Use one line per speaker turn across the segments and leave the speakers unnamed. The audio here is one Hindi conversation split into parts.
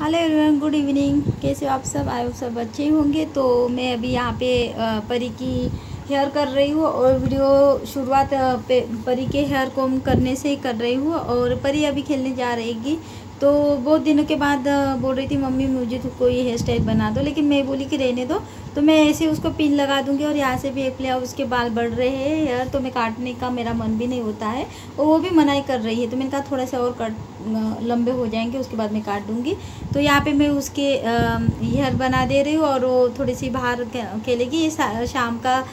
Hello everyone, good evening. कैसे हो आप सब? आए हो सब अच्छे ही होंगे। तो मैं अभी यहाँ पे परी की हेयर कर रही हूँ और वीडियो शुरुआत परी के हेयर कोम करने से ही कर रही हूँ। और परी अभी खेलने जा रहेगी, तो बहुत दिनों के बाद बोल रही थी मम्मी मुझे तो कोई हेयर स्टाइल बना दो, लेकिन मैं बोली कि रहने दो। तो मैं ऐसे उसको पिन लगा दूंगी और यहाँ से भी एक लिया, उसके बाल बढ़ रहे हैं हेयर, तो मैं काटने का मेरा मन भी नहीं होता है और वो भी मनाही कर रही है। तो मैंने कहा थोड़ा सा और कट लंबे हो जाएंगे उसके बाद मैं काट दूंगी। तो यहाँ पे मैं उसके हेयर बना दे रही हूँ और वो थोड़ी सी बाहर खेलेगी। ये शाम का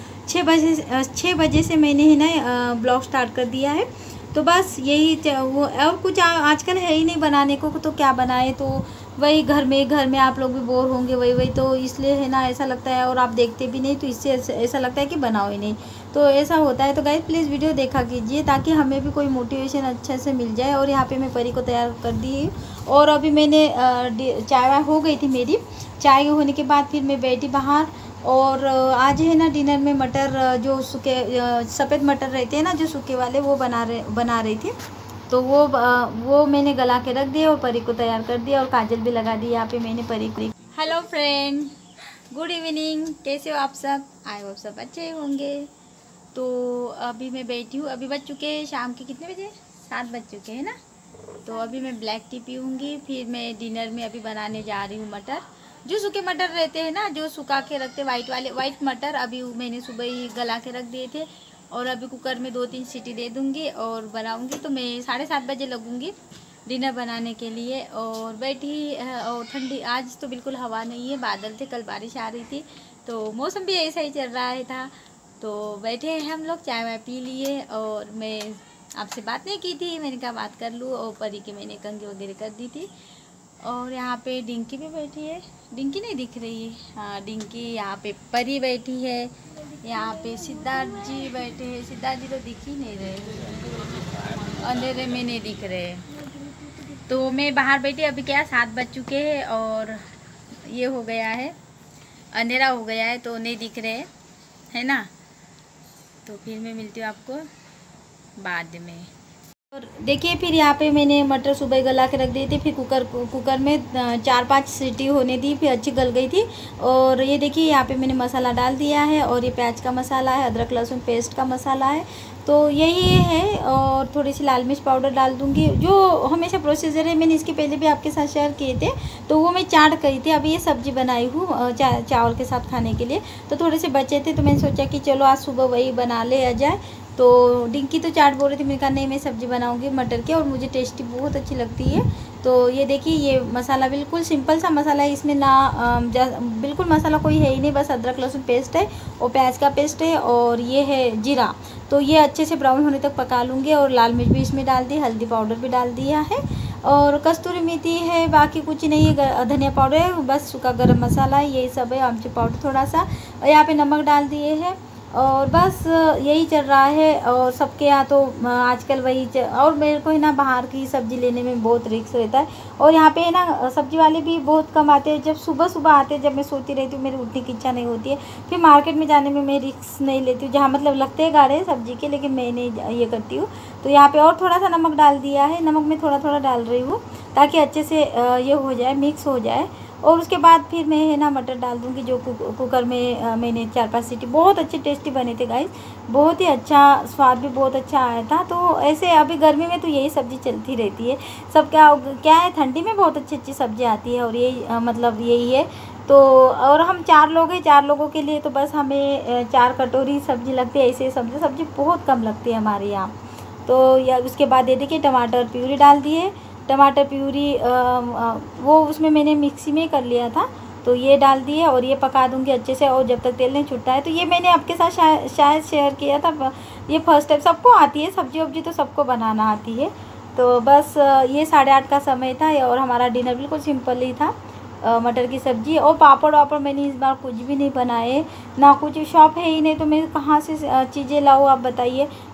6 बजे से मैंने है ना ब्लॉग स्टार्ट कर दिया है। तो बस यही वो और कुछ आजकल है ही नहीं बनाने को, तो क्या बनाए। तो वही घर में आप लोग भी बोर होंगे, वही तो इसलिए है ना ऐसा लगता है, और आप देखते भी नहीं तो इससे ऐसा लगता है कि बनाओ ही नहीं, तो ऐसा होता है। तो गाइस प्लीज़ वीडियो देखा कीजिए ताकि हमें भी कोई मोटिवेशन अच्छे से मिल जाए। और यहाँ पे मैं परी को तैयार कर दी और अभी मैंने चाय हो गई थी मेरी। चाय होने के बाद फिर मैं बैठी बाहर। और आज है ना डिनर में मटर, जो सूखे सफ़ेद मटर रहते हैं ना जो सूखे वाले, वो बना रही थी। तो वो मैंने गला के रख दिया और परी को तैयार कर दिया और काजल भी लगा दी यहाँ पे मैंने परी को। Hello friend, good evening. कैसे हो आप सब? आए हो सब अच्छे होंगे। तो अभी मैं बैठी हूँ, अभी बज चुके हैं शाम के कितने बजे? 7 बज चुके हैं ना। तो अभी मैं ब्लैक टी पीऊँगी, फिर मैं डिनर में अभी बनाने जा रही हूँ मटर, जो सूखे मटर रहते हैं ना, जो सुखा के रखते वाइट मटर। अभी मैंने सुबह ही गला के रख दिए थे और अभी कुकर में 2-3 सीटी दे दूँगी और बनाऊँगी। तो मैं 7:30 बजे लगूँगी डिनर बनाने के लिए। और बैठी और ठंडी, आज तो बिल्कुल हवा नहीं है, बादल थे, कल बारिश आ रही थी, तो मौसम भी ऐसा ही चल रहा है था। तो बैठे हैं हम लोग, चाय वाय पी लिए और मैं आपसे बात नहीं की थी, मैंने कहा बात कर लूँ। और परी के मैंने कंघी वगैरह कर दी थी। और यहाँ पे डिंकी भी बैठी है, डिंकी नहीं दिख रही है, हाँ डिंकी। यहाँ पे परी बैठी है, यहाँ पे सिद्धार्थ जी बैठे हैं। सिद्धार्थ जी तो दिख ही नहीं रहे, अंधेरे में नहीं दिख रहे। तो मैं बाहर बैठी, अभी क्या 7 बज चुके हैं और ये हो गया है, अंधेरा हो गया है, तो नहीं दिख रहे है ना। तो फिर मैं मिलती हूँ आपको बाद में। और देखिए फिर यहाँ पे मैंने मटर सुबह गला के रख दी थी, फिर कुकर में 4-5 सीटी होने दी, फिर अच्छी गल गई थी। और ये देखिए यहाँ पे मैंने मसाला डाल दिया है और ये प्याज का मसाला है, अदरक लहसुन पेस्ट का मसाला है, तो यही है। और थोड़ी सी लाल मिर्च पाउडर डाल दूँगी, जो हमेशा प्रोसीजर है, मैंने इसके पहले भी आपके साथ शेयर किए थे, तो वो मैं चाट करी थी। अभी ये सब्जी बनाई हूँ चावल के साथ खाने के लिए, तो थोड़े से बचे थे, तो मैंने सोचा कि चलो आज सुबह वही बना ले आ जाए। तो डिंकी तो चाट बोल रही थी, मैंने कहा नहीं मैं सब्ज़ी बनाऊंगी मटर की, और मुझे टेस्टी बहुत अच्छी लगती है। तो ये देखिए ये मसाला बिल्कुल सिंपल सा मसाला है, इसमें ना बिल्कुल मसाला कोई है ही नहीं, बस अदरक लहसुन पेस्ट है और प्याज का पेस्ट है और ये है जीरा। तो ये अच्छे से ब्राउन होने तक पका लूँगी। और लाल मिर्च भी इसमें डाल दी, हल्दी पाउडर भी डाल दिया है और कस्तूरी मेथी है, बाकी कुछ नहीं है, धनिया पाउडर है, बस सूखा गरम मसाला है, यही सब है, आमचूर पाउडर थोड़ा सा, और यहाँ पे नमक डाल दिए है। और बस यही चल रहा है। और सबके यहाँ तो आजकल वही और मेरे को है ना बाहर की सब्ज़ी लेने में बहुत रिस्क रहता है। और यहाँ पे है ना सब्ज़ी वाले भी बहुत कम आते हैं, जब सुबह आते हैं, जब मैं सोती रहती हूँ, मेरी उठने की इच्छा नहीं होती है। फिर मार्केट में जाने में मैं रिस्क नहीं लेती हूँ, जहाँ मतलब लगते हैं गाढ़े सब्ज़ी के, लेकिन मैं नहीं ये करती हूँ। तो यहाँ पर और थोड़ा सा नमक डाल दिया है, नमक मैं थोड़ा थोड़ा डाल रही हूँ ताकि अच्छे से ये हो जाए, मिक्स हो जाए। और उसके बाद फिर मैं है ना मटर डाल दूँगी, जो कुकर में मैंने 4-5 सीटी, बहुत अच्छे टेस्टी बने थे गाइस, बहुत ही अच्छा, स्वाद भी बहुत अच्छा आया था। तो ऐसे अभी गर्मी में तो यही सब्ज़ी चलती रहती है। सब क्या है, ठंडी में बहुत अच्छी सब्ज़ी आती है और यही मतलब यही है। तो और हम 4 लोग हैं, 4 लोगों के लिए तो बस हमें 4 कटोरी सब्ज़ी लगती है। ऐसे सब्ज़ी बहुत कम लगती है हमारे यहाँ। तो या उसके बाद ये देखिए टमाटर प्यूरी डाल दिए, टमाटर प्यूरी वो उसमें मैंने मिक्सी में कर लिया था, तो ये डाल दिए और ये पका दूंगी अच्छे से, और जब तक तेल नहीं छूटता है। तो ये मैंने आपके साथ शायद शेयर किया था, ये फर्स्ट टाइम। सबको आती है सब्जी वब्जी, तो सबको बनाना आती है। तो बस ये 8:30 का समय था और हमारा डिनर बिल्कुल सिंपल ही था, मटर की सब्ज़ी और पापड़ वापड़। मैंने इस बार कुछ भी नहीं बनाए, ना कुछ, शॉप है ही नहीं, तो मैं कहाँ से चीज़ें लाऊँ आप बताइए।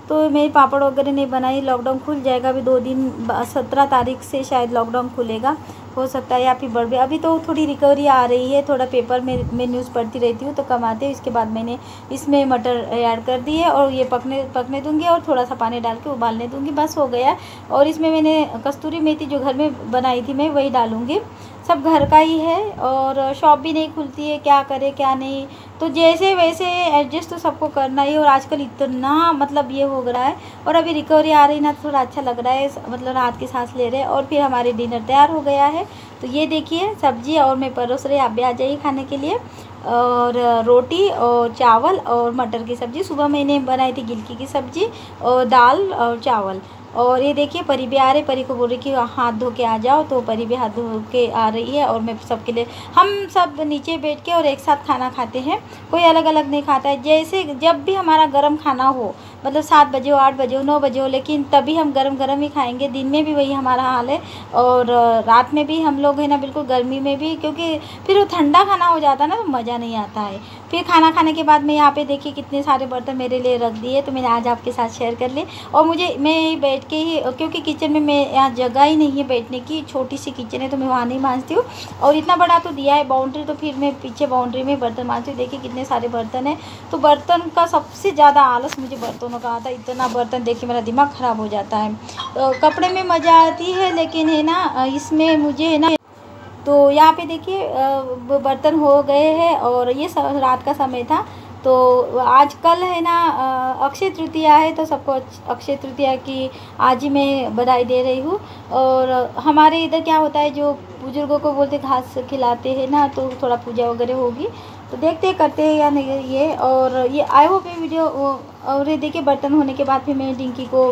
तो मैं पापड़ वगैरह नहीं बनाई। लॉकडाउन खुल जाएगा अभी 2 दिन, 17 तारीख से शायद लॉकडाउन खुलेगा, हो सकता है या फिर बढ़ भी। अभी तो थोड़ी रिकवरी आ रही है, थोड़ा पेपर में मैं न्यूज़ पढ़ती रहती हूँ तो कम आते हैं। इसके बाद मैंने इसमें मटर ऐड कर दिए और ये पकने दूँगी और थोड़ा सा पानी डाल के उबालने दूँगी, बस हो गया। और इसमें मैंने कस्तूरी मेथी जो घर में बनाई थी मैं वही डालूँगी। सब घर का ही है और शॉप भी नहीं खुलती है, क्या करे क्या नहीं, तो जैसे वैसे एडजस्ट तो सबको करना ही। और आजकल इतना मतलब ये हो रहा है और अभी रिकवरी आ रही ना, तो थोड़ा अच्छा लग रहा है, मतलब रात की सांस ले रहे हैं। और फिर हमारे डिनर तैयार हो गया है। तो ये देखिए सब्जी और मैं परोस रही, आप भी आ जाइए खाने के लिए। और रोटी और चावल और मटर की सब्ज़ी, सुबह मैंने बनाई थी गिलकी की सब्ज़ी और दाल और चावल। और ये देखिए परी भी आ रही, परी को बोल रही कि हाथ धो के आ जाओ, तो परी भी हाथ धो के आ रही है। और मैं सबके लिए, हम सब नीचे बैठ के और एक साथ खाना खाते हैं, कोई अलग अलग नहीं खाता है। जैसे जब भी हमारा गर्म खाना हो, मतलब 7 बजे हो, 8 बजे हो, 9 बजे हो, लेकिन तभी हम गरम गरम ही खाएंगे। दिन में भी वही हमारा हाल है और रात में भी हम लोग है ना, बिल्कुल गर्मी में भी, क्योंकि फिर वो ठंडा खाना हो जाता है ना तो मज़ा नहीं आता है। फिर खाना खाने के बाद मैं यहाँ पे देखिए कितने सारे बर्तन मेरे लिए रख दिए, तो मैंने आज आपके साथ शेयर कर लिए। और मैं बैठ के ही, क्योंकि किचन में मैं यहाँ जगह ही नहीं है बैठने की, छोटी सी किचन है तो मैं वहाँ नहीं मांजती हूँ। और इतना बड़ा तो दिया है बाउंड्री, तो फिर मैं पीछे बाउंड्री में बर्तन मांजती हूँ। देखिए कितने सारे बर्तन हैं। तो बर्तन का सबसे ज़्यादा आलस मुझे बर्तनों का आता है, इतना बर्तन देख के मेरा दिमाग ख़राब हो जाता है। तो कपड़े में मज़ा आती है, लेकिन है ना इसमें मुझे है ना। तो यहाँ पे देखिए बर्तन हो गए हैं और ये रात का समय था। तो आज कल है ना अक्षय तृतीया है, तो सबको अक्षय तृतीया की आज ही मैं बधाई दे रही हूँ। और हमारे इधर क्या होता है, जो बुजुर्गों को बोलते घास खिलाते हैं ना, तो थोड़ा पूजा वगैरह होगी, तो देखते करते हैं या नहीं ये। और ये आई होप ये वीडियो। और ये देखिए बर्तन होने के बाद फिर मैं डिंकी को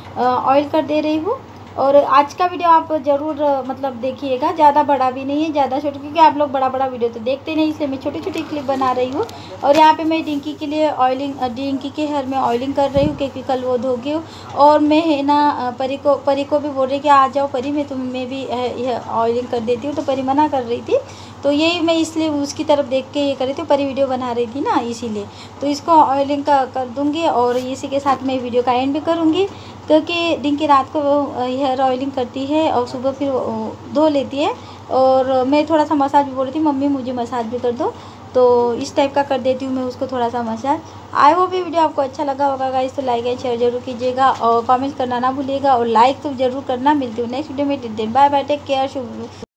ऑयल कर दे रही हूँ। और आज का वीडियो आप ज़रूर मतलब देखिएगा, ज़्यादा बड़ा भी नहीं है ज़्यादा छोटा, क्योंकि आप लोग बड़ा बड़ा वीडियो तो देखते नहीं, इसलिए मैं छोटी छोटी क्लिप बना रही हूँ। और यहाँ पे मैं डिंकी के लिए ऑयलिंग, डिंकी के हेयर में ऑयलिंग कर रही हूँ, क्योंकि कल वो धो गई। और मैं है ना परी को भी बोल रही कि आ जाओ परी, मैं भी यह ऑयलिंग कर देती हूँ। तो परी मना कर रही थी, तो यही मैं इसलिए उसकी तरफ देख के ये कर रही थी। परी वीडियो बना रही थी ना इसीलिए, तो इसको ऑयलिंग का कर दूँगी। और इसी के साथ मैं वीडियो का एंड भी करूँगी, क्योंकि डिंकी रात को हेयर ऑयलिंग करती है और सुबह फिर धो लेती है। और मैं थोड़ा सा मसाज भी बोल रही थी, मम्मी मुझे मसाज भी कर दो, तो इस टाइप का कर देती हूँ मैं उसको थोड़ा सा मसाज। आई होप ये वीडियो आपको अच्छा लगा होगा गाइस, तो लाइक एंड शेयर जरूर कीजिएगा और कमेंट करना ना भूलिएगा और लाइक तो जरूर करना। मिलती हूँ नेक्स्ट वीडियो में, बाय बाय, टेक केयर, शुभ।